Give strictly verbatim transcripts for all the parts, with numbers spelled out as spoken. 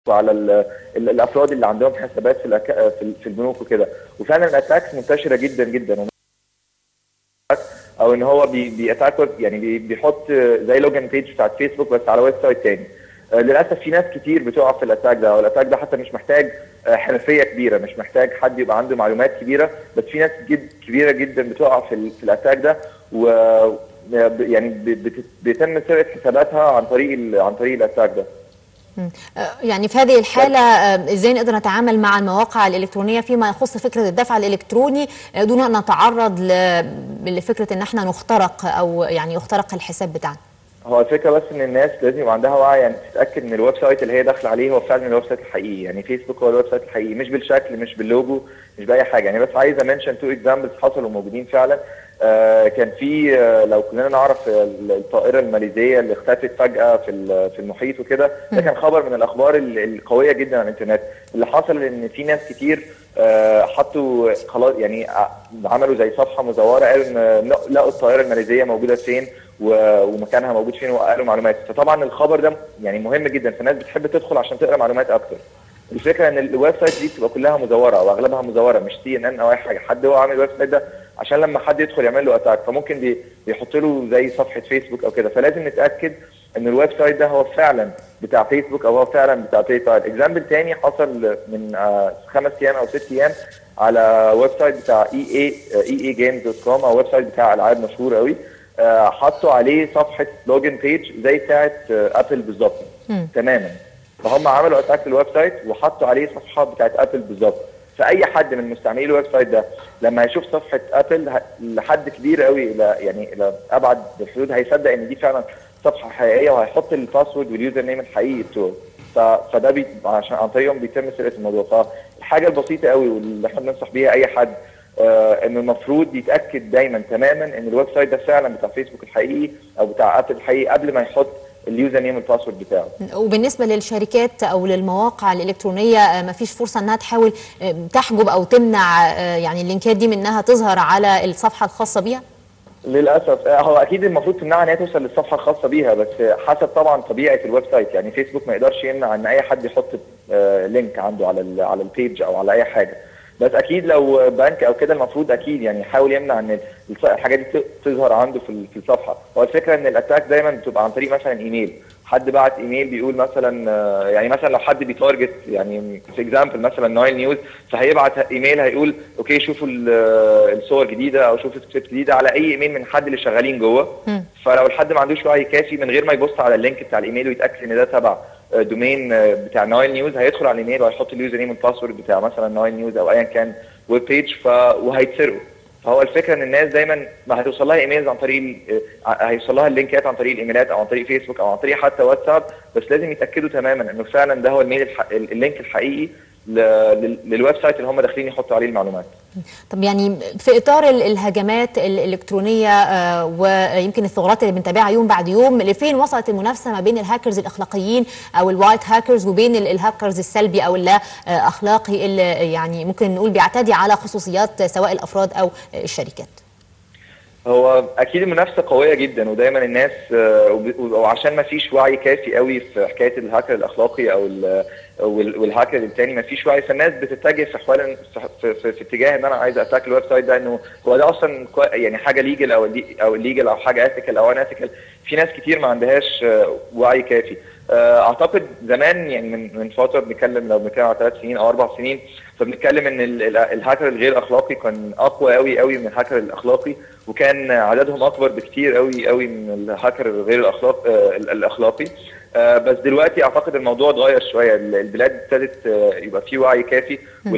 وعلى ال ال الافراد اللي عندهم حسابات في في في البنوك وكده. وفعلا الاتاكس منتشره جدا جدا، او ان هو بيتاك يعني بيحط زي لوجن بيج بتاعت فيسبوك بس على ويب سايت تاني. للاسف في ناس كتير بتقع في الاتاك ده، والاتاك ده حتى مش محتاج حرفيه كبيره، مش محتاج حد يبقى عنده معلومات كبيره، بس في ناس جد كبيره جدا بتقع في, في الاتاك ده، و يعني بيتم سرقه حساباتها عن طريق عن طريق الاتاك ده. يعني في هذه الحالة ازاي نقدر نتعامل مع المواقع الإلكترونية فيما يخص فكرة الدفع الإلكتروني دون أن نتعرض لفكرة ان احنا نخترق او يعني يخترق الحساب بتاعنا؟ هو الفكرة بس ان الناس لازم يبقى عندها وعي، يعني تتأكد ان الويب سايت اللي هي داخله عليه هو فعلا الويب سايت الحقيقي. يعني فيسبوك هو الويب سايت الحقيقي، مش بالشكل، مش باللوجو، مش بأي حاجة. يعني بس عايز امنشن تو اكزامبلز حصلوا موجودين فعلا. آه كان في آه لو كلنا نعرف الطائرة الماليزية اللي اختفت فجأة في في المحيط وكده، ده كان خبر من الاخبار القوية جدا على الانترنت. اللي حصل ان في ناس كتير آه حطوا خلاص، يعني عملوا زي صفحة مزورة، قالوا ان لقوا الطائرة الماليزية موجودة فين ومكانها موجود فين، وقالوا معلومات. فطبعا الخبر ده يعني مهم جدا، فالناس بتحب تدخل عشان تقرا معلومات اكتر. الفكره ان الويب سايت دي بتبقى كلها مزوره او اغلبها مزوره، مش سي ان ان او اي حاجه. حد هو عامل الويب سايت ده عشان لما حد يدخل يعمل له اتاك، فممكن بيحط له زي صفحه فيسبوك او كده. فلازم نتاكد ان الويب سايت ده هو فعلا بتاع فيسبوك او هو فعلا بتاع باي بال. اكزامبل تاني حصل من آه خمس ايام او ست ايام على ويب سايت بتاع اي اي اي اي جيمز دوت كوم، او ويب سايت بتاع العاب مشهور قوي. آه حطوا عليه صفحه لوجن بيج زي بتاعه آه ابل بالظبط تماما. فهم عملوا اتاك للويب سايت وحطوا عليه صفحه بتاعه ابل بالظبط. فاي حد من مستعملي الويب سايت ده لما هيشوف صفحه ابل لحد كبير قوي الى يعني الى ابعد الحدود هيصدق ان دي فعلا صفحه حقيقيه، وهيحط الباسورد واليوزر نيم الحقيقي بتوعه. فده بي عشان عن طريقهم بيتم سرقه الموضوع. فالحاجه البسيطه قوي واللي احنا بننصح بيها اي حد آه انه المفروض يتاكد دايما تماما ان الويب سايت ده فعلا بتاع فيسبوك الحقيقي او بتاع ابل الحقيقي قبل ما يحط اليوزر نيم والباسورد بتاعه. وبالنسبه للشركات او للمواقع الالكترونيه ما فيش فرصه انها تحاول تحجب او تمنع يعني اللينكات دي من انها تظهر على الصفحه الخاصه بيها؟ للاسف هو اكيد المفروض تمنعها ان هي توصل للصفحه الخاصه بيها، بس حسب طبعا طبيعه الويب سايت. يعني فيسبوك ما يقدرش يمنع ان اي حد يحط لينك عنده على على البيج او على اي حاجه، بس اكيد لو بنك او كده المفروض اكيد يعني يحاول يمنع ان الحاجات دي تظهر عنده في في الصفحه. هو الفكره ان الاتاك دايما بتبقى عن طريق مثلا ايميل، حد بعت ايميل بيقول مثلا يعني مثلا لو حد بيتارجت يعني في اكزامبل مثلا نايل نيوز، فهيبعت ايميل هيقول اوكي شوفوا الصور جديده او شوفوا سكريبت جديده على اي ايميل من حد اللي شغالين جوه. فلو الحد ما عندوش وعي كافي من غير ما يبص على اللينك بتاع الايميل ويتاكد ان ده تبع دومين بتاع نايل نيوز، هيدخل على الايميل وهيحط اليوزر نيم والباسورد بتاع مثلا نايل نيوز او ايا كان ويب بيج ف... وهيتسرقوا. فهو الفكره ان الناس دايما ما هتوصل لها ايميلز عن طريق هيوصل لها اللينكات عن طريق الايميلات او عن طريق فيسبوك او عن طريق حتى واتساب، بس لازم يتاكدوا تماما انه فعلا ده هو الميل الح... اللينك الحقيقي للويب سايت اللي هم داخلين يحطوا عليه المعلومات. طب يعني في اطار الهجمات الالكترونيه آه ويمكن الثغرات اللي بنتابعها يوم بعد يوم، لفين وصلت المنافسه ما بين الهاكرز الاخلاقيين او الوايت هاكرز وبين الهاكرز السلبي او اللا اخلاقي اللي يعني ممكن نقول بيعتدي على خصوصيات سواء الافراد او الشركات؟ هو اكيد المنافسه قويه جدا، ودايما الناس وعشان ما فيش وعي كافي قوي في حكايه الهاكر الاخلاقي او والهاكر الثاني، ما فيش وعي، فالناس بتتجه في حوالي في, في, في اتجاه ان انا عايز اتاك الويب سايت ده، انه هو ده اصلا يعني حاجه ليجل او او ليجل او حاجه اثيكال او ان اثيكال. في ناس كتير ما عندهاش وعي كافي. اعتقد زمان يعني من من فتره بنتكلم لو بنتكلم على ثلاث سنين او اربع سنين، فبنتكلم ان الهاكر الغير اخلاقي كان اقوى قوي قوي من الهاكر الاخلاقي، وكان عددهم اكبر بكتير قوي قوي من الهاكر الغير الاخلاق الاخلاقي. بس دلوقتي اعتقد الموضوع اتغير شويه، البلاد ابتدت يبقى فيه وعي كافي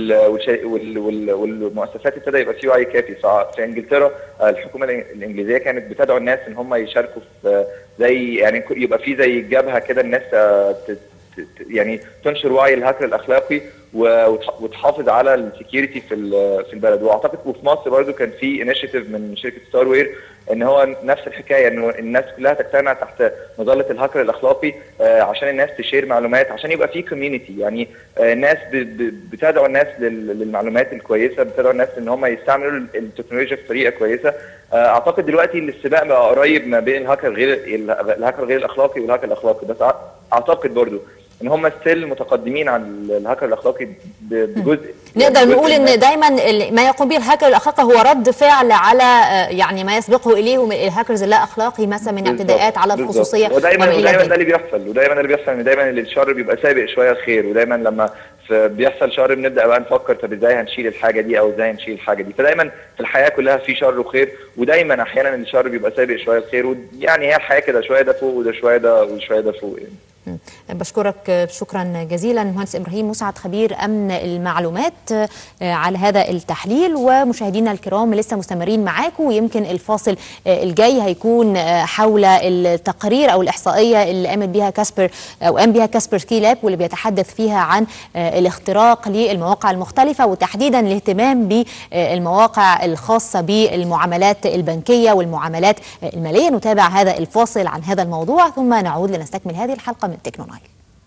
والمؤسسات ابتدى يبقى فيه وعي كافي. في انجلترا الحكومه الانجليزيه كانت بتدعو الناس ان هم يشاركوا في زي يعني يبقى في زي جبهه كده الناس يعني تنشر وعي الهاكر الاخلاقي وتحافظ على السكيورتي في في البلد. واعتقد وفي مصر برضو كان في انيشيتيف من شركه ستار وير ان هو نفس الحكايه، انه الناس كلها تجتمع تحت مظله الهاكر الاخلاقي عشان الناس تشير معلومات، عشان يبقى في كوميونتي. يعني الناس بتدعو الناس للمعلومات الكويسه، بتدعو الناس ان هم يستعملوا التكنولوجيا بطريقه كويسه. اعتقد دلوقتي السباق بقى قريب ما بين الهاكر غير الهاكر غير الاخلاقي والهاكر الاخلاقي، بس اعتقد برضو ان هم ستيل متقدمين عن الهاكر الاخلاقي بجزء. نقدر يعني نقول ان دايما ما يقوم به الهاكر الاخلاقي هو رد فعل على يعني ما يسبقه اليه من الهاكرز اللا اخلاقي، مثلا من اعتداءات على الخصوصيه. ودايما ودايما ده اللي بيحصل، ودايما اللي بيحصل ان دايما اللي الشر بيبقى سابق شويه الخير، ودايما لما بيحصل شر بنبدا بقى نفكر طب ازاي هنشيل الحاجه دي او ازاي هنشيل الحاجه دي. فدايما في الحياه كلها في شر وخير، ودايما احيانا الشر بيبقى سابق شويه الخير، يعني هي الحياه كده شويه ده فوق وده شويه ده وشويه ده فوق يعني. بشكرك شكرا جزيلا مهندس ابراهيم مسعد خبير امن المعلومات على هذا التحليل. ومشاهدينا الكرام لسه مستمرين معاكم، ويمكن الفاصل الجاي هيكون حول التقرير او الاحصائيه اللي قامت بها كاسبر او قام بها كاسبر سكي لاب، واللي بيتحدث فيها عن الاختراق للمواقع المختلفه، وتحديدا الاهتمام بالمواقع الخاصه بالمعاملات البنكيه والمعاملات الماليه. نتابع هذا الفاصل عن هذا الموضوع ثم نعود لنستكمل هذه الحلقه من تكنونايل.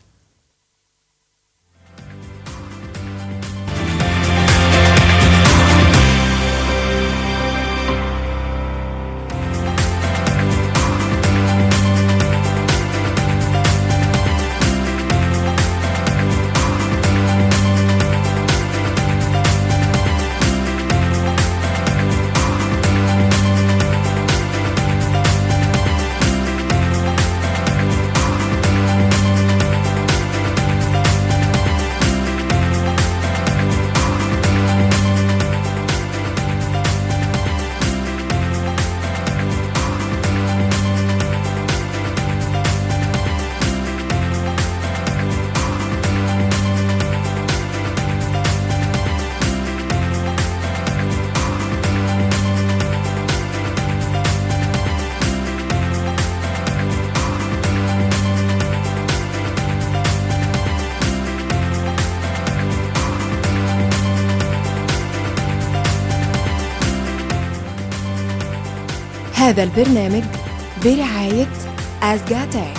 هذا البرنامج برعاية أزجاتك.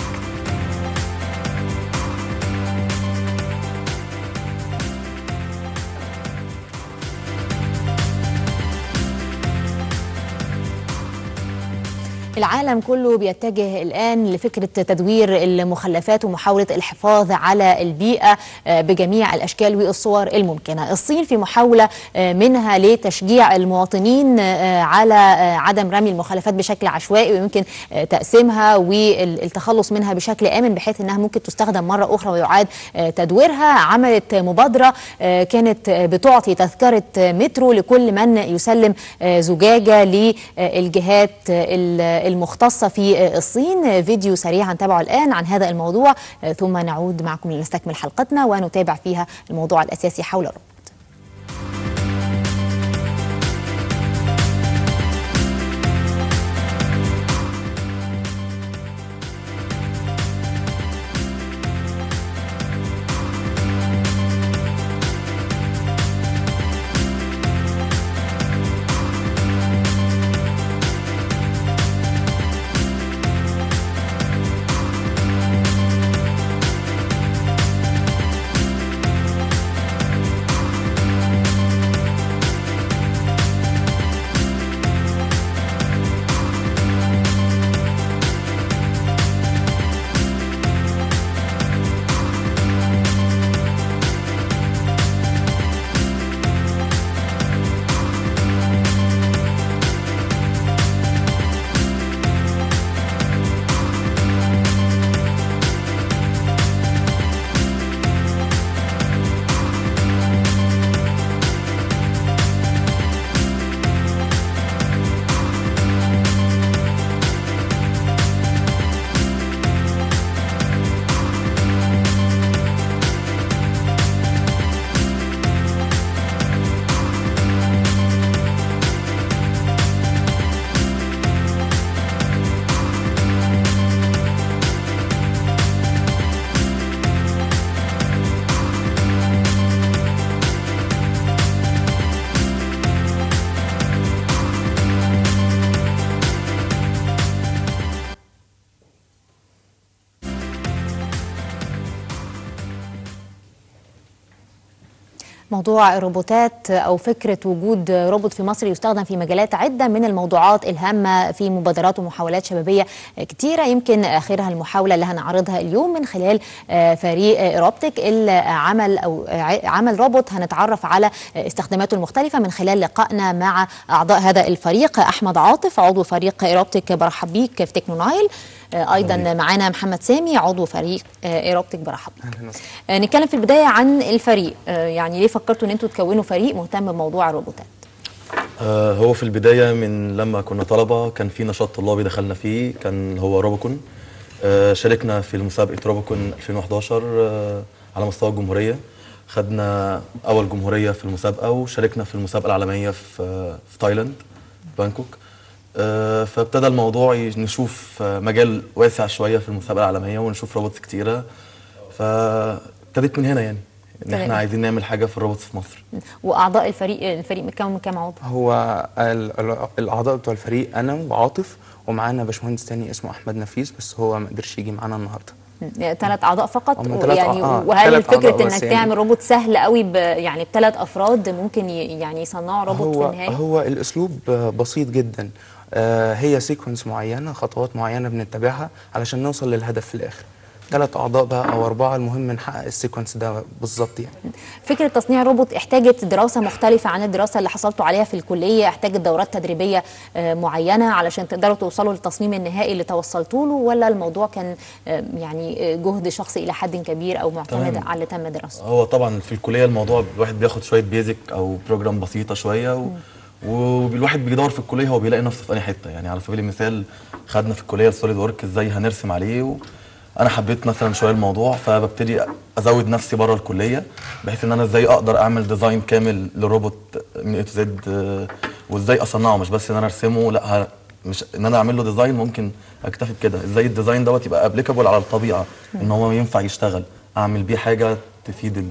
العالم كله بيتجه الآن لفكرة تدوير المخلفات ومحاولة الحفاظ على البيئة بجميع الأشكال والصور الممكنة. الصين في محاولة منها لتشجيع المواطنين على عدم رمي المخلفات بشكل عشوائي، ويمكن تقسيمها والتخلص منها بشكل آمن بحيث أنها ممكن تستخدم مرة أخرى ويعاد تدويرها. عملت مبادرة كانت بتعطي تذكرة مترو لكل من يسلم زجاجة للجهات المختصة في الصين. فيديو سريع هنتابعه الآن عن هذا الموضوع ثم نعود معكم لنستكمل حلقتنا ونتابع فيها الموضوع الأساسي حول الربط. موضوع الروبوتات أو فكرة وجود روبوت في مصر يستخدم في مجالات عدة من الموضوعات الهامة في مبادرات ومحاولات شبابية كتيرة، يمكن آخرها المحاولة اللي هنعرضها اليوم من خلال فريق ايروبتيك اللي عمل أو عمل روبوت هنتعرف على استخداماته المختلفة من خلال لقائنا مع أعضاء هذا الفريق. أحمد عاطف عضو فريق ايروبتيك، برحب بيك في تكنونايل. ايضا معانا محمد سامي عضو فريق ايروبتيك، برحب بيك. نتكلم في البدايه عن الفريق، يعني ليه فكرتوا ان انتوا تكونوا فريق مهتم بموضوع الروبوتات؟ آه هو في البدايه من لما كنا طلبه كان في نشاط طلابي دخلنا فيه، كان هو روبوكون. آه شاركنا في مسابقه روبوكون ألفين وحداشر آه على مستوى الجمهوريه، خدنا اول جمهوريه في المسابقه، وشاركنا في المسابقه العالميه في آه في تايلاند بانكوك. آه فابتدى الموضوع نشوف آه مجال واسع شويه في المسابقه العالميه ونشوف روبوتس كتيره، فابتدت من هنا يعني ان احنا عايزين نعمل حاجه في الروبوتس في مصر. واعضاء الفريق الفريق متكون من كام عضو؟ هو الاعضاء بتوع الفريق انا وعاطف، ومعانا باشمهندس تاني اسمه احمد نفيس، بس هو ما قدرش يجي معانا النهارده. ثلاث اعضاء فقط يعني. آه وهل فكره انك تعمل روبوت سهل قوي يعني بثلاث افراد ممكن يعني يصنعوا روبوت هو في النهايه؟ هو الاسلوب بسيط جدا، آه هي سيكونس معينه، خطوات معينه بنتبعها علشان نوصل للهدف في الاخر. ثلاث اعضاء بقى او اربعه، المهم نحقق السيكونس ده بالظبط يعني. فكره تصنيع روبوت احتاجت دراسه مختلفه عن الدراسه اللي حصلتوا عليها في الكليه، احتاجت دورات تدريبيه معينه علشان تقدروا توصلوا للتصميم النهائي اللي توصلتوا له، ولا الموضوع كان يعني جهد شخصي الى حد كبير او معتمد على اللي تم دراسته؟ هو طبعا في الكليه الموضوع الواحد بياخد شويه بيزك او بروجرام بسيطه شويه، و والواحد بيدور في الكليه هو بيلاقي نفسه في اي حته. يعني على سبيل المثال خدنا في الكليه السوليد ورك ازاي هنرسم عليه، و انا حبيت مثلا شويه الموضوع فببتدي ازود نفسي بره الكليه بحيث ان انا ازاي اقدر اعمل ديزاين كامل للروبوت من اي تو زد، وازاي اصنعه، مش بس ان انا ارسمه، لا مش ان انا اعمل له ديزاين ممكن اكتفي بكده، ازاي الديزاين دوت يبقى ابليكابل على الطبيعه، ان هو ينفع يشتغل، اعمل بيه حاجه تفيد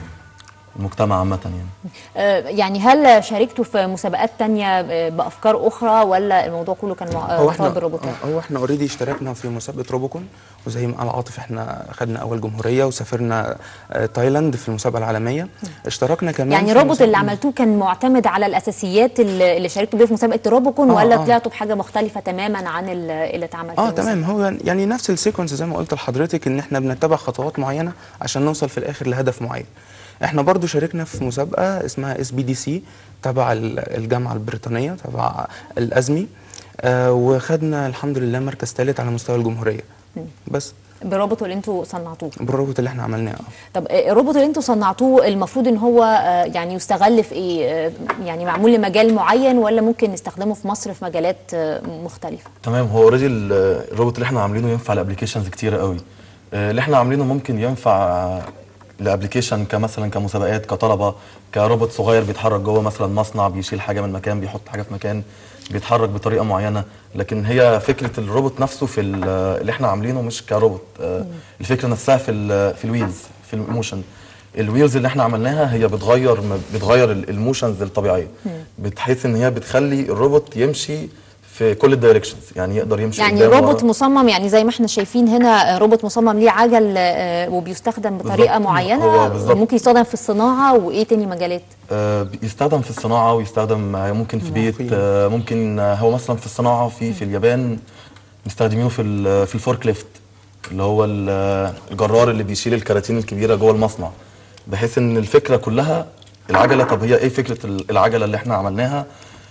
المجتمع عامة يعني. آه يعني هل شاركتوا في مسابقات تانية بأفكار أخرى، ولا الموضوع كله كان مرتبط بالروبوتات؟ هو احنا اوريدي اشتركنا في مسابقة روبوكون، وزي ما قال عاطف احنا خدنا أول جمهورية وسافرنا تايلاند في المسابقة العالمية. اشتركنا كمان يعني الروبوت اللي عملتوه كان معتمد على الأساسيات اللي شاركتوا بيه في مسابقة روبوكون، آه ولا آه طلعتوا بحاجة مختلفة تماما عن اللي اتعمل؟ اه تمام، هو يعني نفس السيكونس زي ما قلت لحضرتك، ان احنا بنتبع خطوات معينة عشان نوصل في الآخر لهدف معين. احنا برضو شاركنا في مسابقة اسمها اس بي دي سي تبع الجامعة البريطانية تبع الأزمي، آه وخدنا الحمد لله مركز ثالث على مستوى الجمهورية. بس بالروبوت اللي انتوا صنعتوه؟ بالروبوت اللي احنا عملناه. طب الروبوت اللي انتوا صنعتوه المفروض ان هو يعني يستغل في ايه؟ يعني معمول لمجال معين، ولا ممكن نستخدمه في مصر في مجالات مختلفة؟ تمام، هو اوريدي الروبوت اللي احنا عاملينه ينفع لابلكيشنز كتيرة قوي. اللي احنا عاملينه ممكن ينفع لابلكيشن كمثلا كمسابقات، كطلبه، كروبوت صغير بيتحرك جوه مثلا مصنع، بيشيل حاجه من مكان، بيحط حاجه في مكان، بيتحرك بطريقه معينه. لكن هي فكره الروبوت نفسه في اللي احنا عاملينه مش كروبوت، الفكره نفسها في ال في الويلز، في الايموشن. الويلز اللي احنا عملناها هي بتغير بتغير الموشنز الطبيعيه، بحيث ان هي بتخلي الروبوت يمشي في كل الدايركشنز، يعني يقدر يمشي يعني روبوت مصمم، يعني زي ما احنا شايفين هنا روبوت مصمم ليه عجل وبيستخدم بطريقه معينه، ممكن يستخدم في الصناعه. وايه تاني مجالات؟ آه يستخدم في الصناعه، ويستخدم ممكن في بيت، آه ممكن هو مثلا في الصناعه في في اليابان مستخدمينه في في الفورك ليفت، اللي هو الجرار اللي بيشيل الكراتين الكبيره جوه المصنع. بحيث ان الفكره كلها العجله. طب هي ايه فكره العجله اللي احنا عملناها؟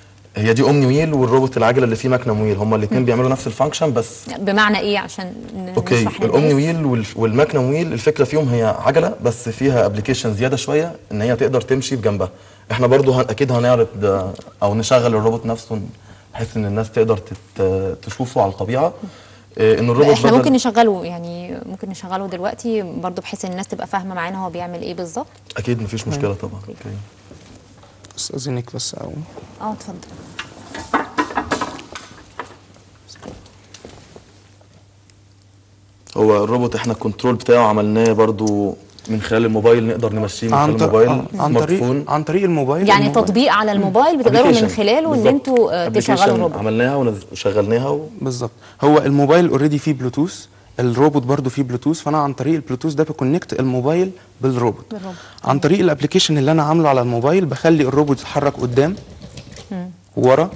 هي دي اومني ويل، والروبوت العجله اللي فيه ماكنم ويل، هما الاثنين بيعملوا نفس الفانكشن. بس بمعنى ايه عشان اوكي، الاومني ويل والماكنم ويل الفكره فيهم هي عجله بس فيها ابلكيشن زياده شويه ان هي تقدر تمشي بجنبها. احنا برضو هن اكيد هنعرض او نشغل الروبوت نفسه بحيث ان الناس تقدر تشوفه على الطبيعه. ان الروبوت احنا ممكن نشغله، يعني ممكن نشغله دلوقتي برضو بحيث ان الناس تبقى فاهمه معانا هو بيعمل ايه بالظبط. اكيد مفيش مشكله طبعا. اوكي استاذنك بس او اه اتفضل. هو الروبوت احنا الكنترول بتاعه عملناه برضو من خلال الموبايل، نقدر نمشيه من خلال الموبايل، آه عن طريق عن طريق الموبايل، يعني الموبايل. تطبيق على الموبايل بتقدروا من خلاله ان انتوا تشغلوا الروبوت. عملناها وشغلناها و... بالظبط. هو الموبايل اوريدي فيه بلوتوث، الروبوت برضو فيه بلوتوث، فانا عن طريق البلوتوث ده بكونكت الموبايل بالروبوت. بالروبوت. عن طريق الابلكيشن اللي انا عامله على الموبايل بخلي الروبوت يتحرك قدام ورا،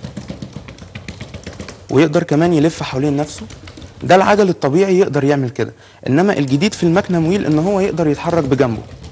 ويقدر كمان يلف حوالين نفسه. ده العجل الطبيعي يقدر يعمل كده، انما الجديد في الماكنم ويل ان هو يقدر يتحرك بجنبه.